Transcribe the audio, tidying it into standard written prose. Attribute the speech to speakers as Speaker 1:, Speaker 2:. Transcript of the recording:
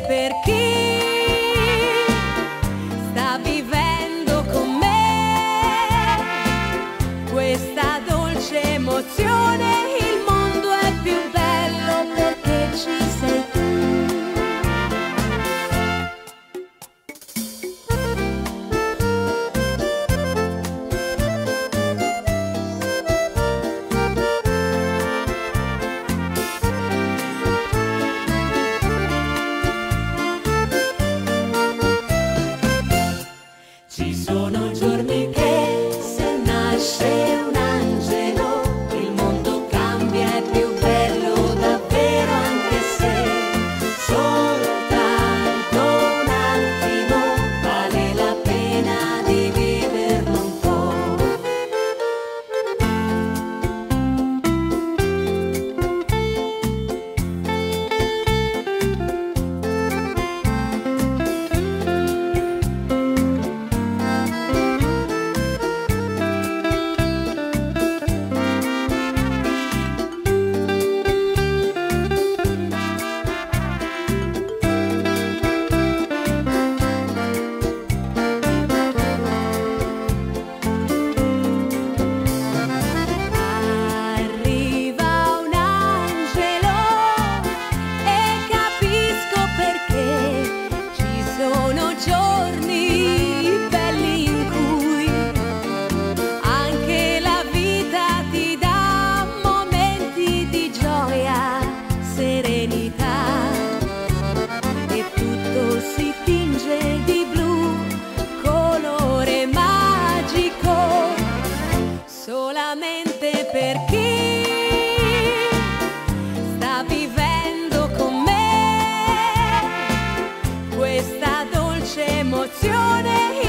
Speaker 1: per chi sta vivendo con me questa dolce emozione. Il mondo è più bello perché ci sei tu.
Speaker 2: Ci sono giorni che se nasce un angelo il mondo cambia, è più bello davvero, anche se soltanto un attimo vale la pena di viverlo un po'.
Speaker 1: Arriva un angelo e capisco perché ci sono giorni belli in cui anche la vita ti dà momenti di gioia, serenità e tutto si tinge di blu, colore magico solamente per chi sta vivendo con me questa dolce emozione.